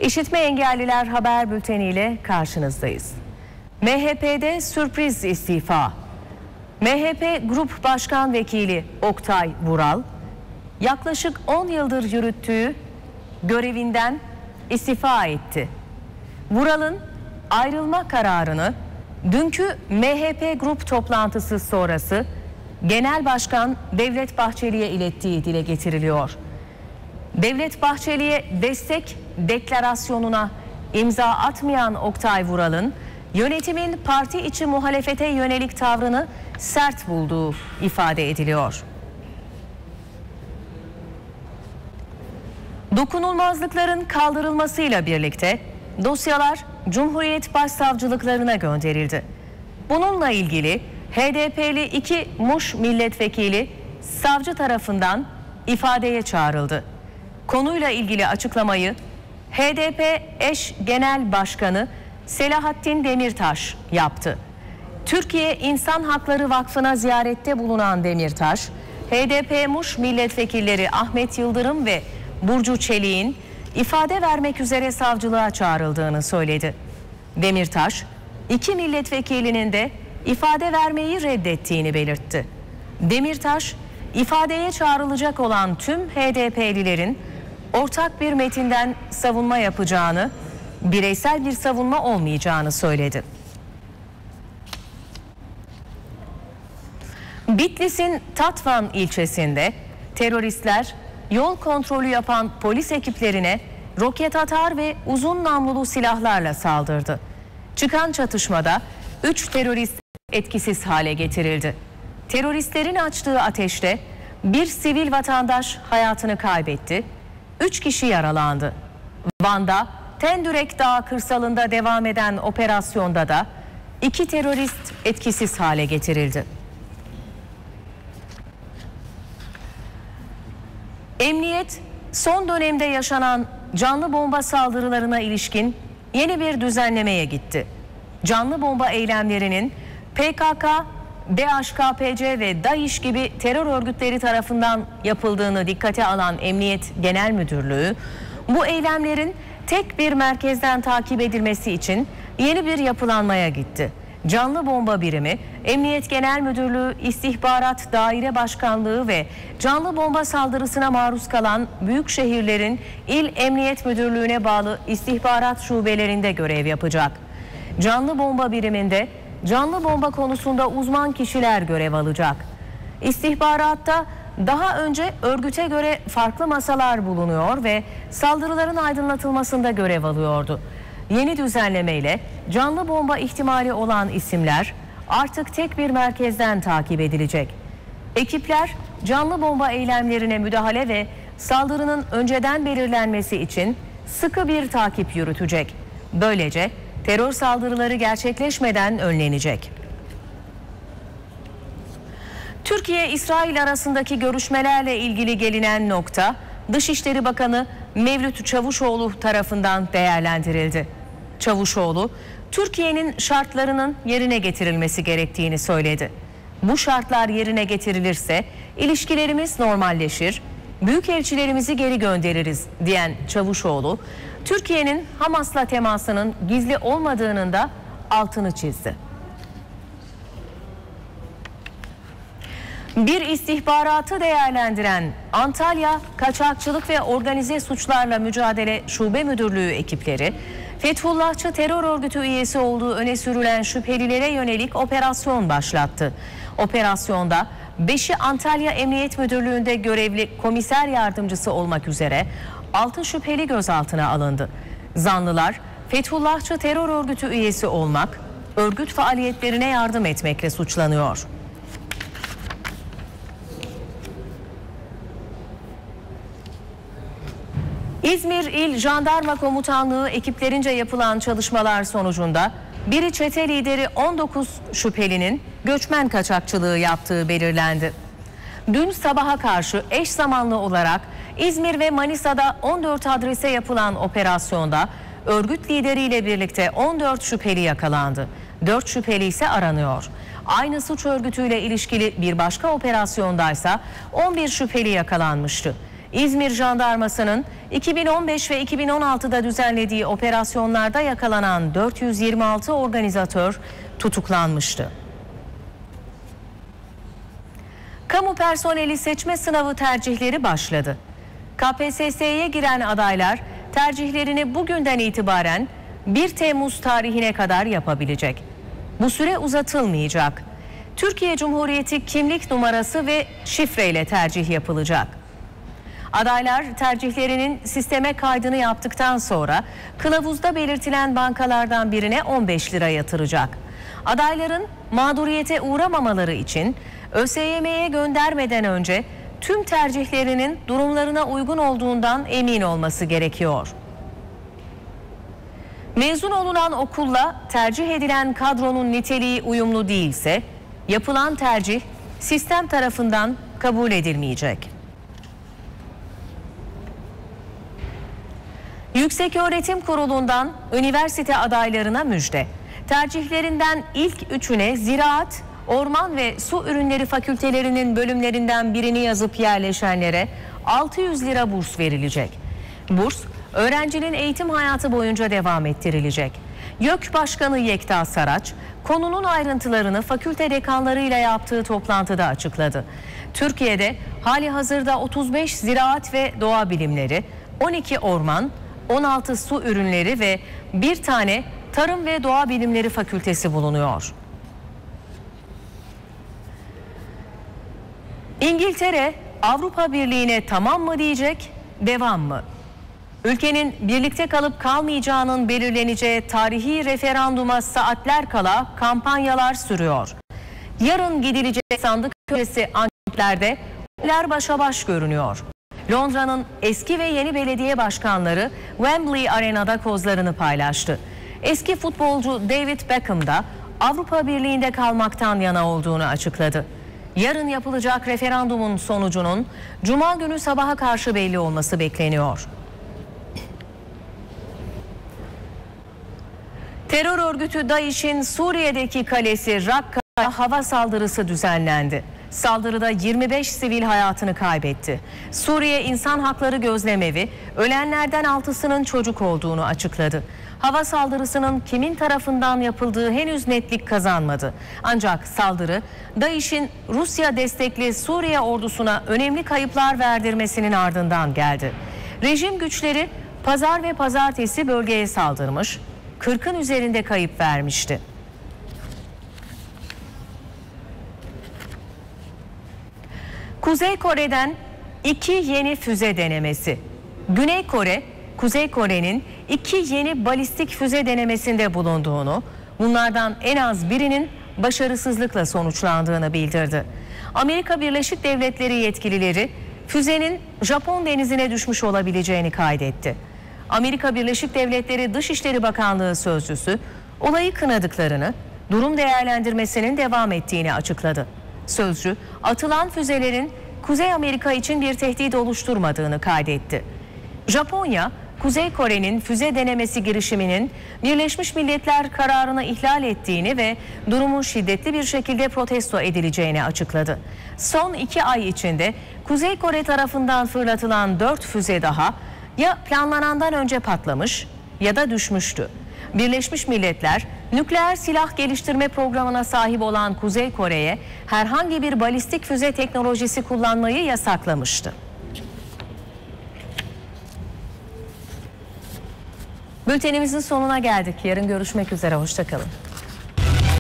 İşitme Engelliler Haber Bülteni ile karşınızdayız. MHP'de sürpriz istifa. MHP Grup Başkan Vekili Oktay Vural, yaklaşık 10 yıldır yürüttüğü görevinden istifa etti. Vural'ın ayrılma kararını dünkü MHP grup toplantısı sonrası Genel Başkan Devlet Bahçeli'ye ilettiği dile getiriliyor. Devlet Bahçeli'ye destek deklarasyonuna imza atmayan Oktay Vural'ın yönetimin parti içi muhalefete yönelik tavrını sert bulduğu ifade ediliyor. Dokunulmazlıkların kaldırılmasıyla birlikte dosyalar Cumhuriyet Başsavcılıklarına gönderildi. Bununla ilgili HDP'li 2 Muş milletvekili savcı tarafından ifadeye çağrıldı. Konuyla ilgili açıklamayı HDP eş genel başkanı Selahattin Demirtaş yaptı. Türkiye İnsan Hakları Vakfı'na ziyarette bulunan Demirtaş, HDP Muş milletvekilleri Ahmet Yıldırım ve Burcu Çelik'in ifade vermek üzere savcılığa çağrıldığını söyledi. Demirtaş, 2 milletvekilinin de ifade vermeyi reddettiğini belirtti. Demirtaş, ifadeye çağrılacak olan tüm HDP'lilerin ortak bir metinden savunma yapacağını, bireysel bir savunma olmayacağını söyledi. Bitlis'in Tatvan ilçesinde teröristler yol kontrolü yapan polis ekiplerine roket atar ve uzun namlulu silahlarla saldırdı. Çıkan çatışmada 3 terörist etkisiz hale getirildi. Teröristlerin açtığı ateşte bir sivil vatandaş hayatını kaybetti. 3 kişi yaralandı. Van'da Tendürek Dağı kırsalında devam eden operasyonda da 2 terörist etkisiz hale getirildi. Emniyet, son dönemde yaşanan canlı bomba saldırılarına ilişkin yeni bir düzenlemeye gitti. Canlı bomba eylemlerinin PKK, DHKPC ve DAEŞ gibi terör örgütleri tarafından yapıldığını dikkate alan Emniyet Genel Müdürlüğü, bu eylemlerin tek bir merkezden takip edilmesi için yeni bir yapılanmaya gitti. Canlı bomba birimi, Emniyet Genel Müdürlüğü İstihbarat Daire Başkanlığı ve canlı bomba saldırısına maruz kalan büyük şehirlerin İl Emniyet Müdürlüğü'ne bağlı istihbarat şubelerinde görev yapacak. Canlı bomba biriminde canlı bomba konusunda uzman kişiler görev alacak. İstihbaratta daha önce örgüte göre farklı masalar bulunuyor ve saldırıların aydınlatılmasında görev alıyordu. Yeni düzenlemeyle canlı bomba ihtimali olan isimler artık tek bir merkezden takip edilecek. Ekipler canlı bomba eylemlerine müdahale ve saldırının önceden belirlenmesi için sıkı bir takip yürütecek. Böylece terör saldırıları gerçekleşmeden önlenecek. Türkiye-İsrail arasındaki görüşmelerle ilgili gelinen nokta Dışişleri Bakanı Mevlüt Çavuşoğlu tarafından değerlendirildi. Çavuşoğlu, Türkiye'nin şartlarının yerine getirilmesi gerektiğini söyledi. Bu şartlar yerine getirilirse ilişkilerimiz normalleşir, büyükelçilerimizi geri göndeririz diyen Çavuşoğlu, Türkiye'nin Hamas'la temasının gizli olmadığının da altını çizdi. Bir istihbaratı değerlendiren Antalya Kaçakçılık ve Organize Suçlarla Mücadele Şube Müdürlüğü ekipleri, Fethullahçı terör örgütü üyesi olduğu öne sürülen şüphelilere yönelik operasyon başlattı. Operasyonda 5'i Antalya Emniyet Müdürlüğü'nde görevli komiser yardımcısı olmak üzere 6 şüpheli gözaltına alındı. Zanlılar Fethullahçı terör örgütü üyesi olmak, örgüt faaliyetlerine yardım etmekle suçlanıyor. İzmir İl Jandarma Komutanlığı ekiplerince yapılan çalışmalar sonucunda biri çete lideri 19 şüphelinin göçmen kaçakçılığı yaptığı belirlendi. Dün sabaha karşı eş zamanlı olarak İzmir ve Manisa'da 14 adrese yapılan operasyonda örgüt lideriyle birlikte 14 şüpheli yakalandı. 4 şüpheli ise aranıyor. Aynı suç örgütüyle ilişkili bir başka operasyondaysa 11 şüpheli yakalanmıştı. İzmir Jandarması'nın 2015 ve 2016'da düzenlediği operasyonlarda yakalanan 426 organizatör tutuklanmıştı. Kamu personeli seçme sınavı tercihleri başladı. KPSS'ye giren adaylar tercihlerini bugünden itibaren 1 Temmuz tarihine kadar yapabilecek. Bu süre uzatılmayacak. Türkiye Cumhuriyeti kimlik numarası ve şifreyle tercih yapılacak. Adaylar tercihlerinin sisteme kaydını yaptıktan sonra kılavuzda belirtilen bankalardan birine 15 lira yatıracak. Adayların mağduriyete uğramamaları için ÖSYM'ye göndermeden önce tüm tercihlerinin durumlarına uygun olduğundan emin olması gerekiyor. Mezun olunan okulla tercih edilen kadronun niteliği uyumlu değilse yapılan tercih sistem tarafından kabul edilmeyecek. Yükseköğretim Kurulu'ndan üniversite adaylarına müjde. Tercihlerinden ilk üçüne ziraat, orman ve su ürünleri fakültelerinin bölümlerinden birini yazıp yerleşenlere 600 lira burs verilecek. Burs, öğrencinin eğitim hayatı boyunca devam ettirilecek. YÖK Başkanı Yekta Saraç, konunun ayrıntılarını fakülte dekanlarıyla yaptığı toplantıda açıkladı. Türkiye'de hali hazırda 35 ziraat ve doğa bilimleri, 12 orman, 16 su ürünleri ve bir tane tarım ve doğa bilimleri fakültesi bulunuyor. İngiltere, Avrupa Birliği'ne tamam mı diyecek, devam mı? Ülkenin birlikte kalıp kalmayacağının belirleneceği tarihi referanduma saatler kala kampanyalar sürüyor. Yarın gidilecek sandık öncesi anketlerde oylar başa baş görünüyor. Londra'nın eski ve yeni belediye başkanları Wembley Arena'da kozlarını paylaştı. Eski futbolcu David Beckham da Avrupa Birliği'nde kalmaktan yana olduğunu açıkladı. Yarın yapılacak referandumun sonucunun Cuma günü sabaha karşı belli olması bekleniyor. Terör örgütü DAEŞ'in Suriye'deki kalesi Rakka'ya hava saldırısı düzenlendi. Saldırıda 25 sivil hayatını kaybetti. Suriye İnsan Hakları Gözlemevi ölenlerden 6'sının çocuk olduğunu açıkladı. Hava saldırısının kimin tarafından yapıldığı henüz netlik kazanmadı. Ancak saldırı DAEŞ'in Rusya destekli Suriye ordusuna önemli kayıplar verdirmesinin ardından geldi. Rejim güçleri pazar ve pazartesi bölgeye saldırmış, 40'ın üzerinde kayıp vermişti. Kuzey Kore'den 2 yeni füze denemesi. Güney Kore, Kuzey Kore'nin 2 yeni balistik füze denemesinde bulunduğunu, bunlardan en az birinin başarısızlıkla sonuçlandığını bildirdi. Amerika Birleşik Devletleri yetkilileri füzenin Japon denizine düşmüş olabileceğini kaydetti. Amerika Birleşik Devletleri Dışişleri Bakanlığı sözcüsü olayı kınadıklarını, durum değerlendirmesinin devam ettiğini açıkladı. Sözcü, atılan füzelerin Kuzey Amerika için bir tehdit oluşturmadığını kaydetti. Japonya, Kuzey Kore'nin füze denemesi girişiminin Birleşmiş Milletler kararını ihlal ettiğini ve durumun şiddetli bir şekilde protesto edileceğini açıkladı. Son 2 ay içinde Kuzey Kore tarafından fırlatılan 4 füze daha ya planlanandan önce patlamış ya da düşmüştü. Birleşmiş Milletler, nükleer silah geliştirme programına sahip olan Kuzey Kore'ye herhangi bir balistik füze teknolojisi kullanmayı yasaklamıştı. Bültenimizin sonuna geldik. Yarın görüşmek üzere. Hoşça kalın.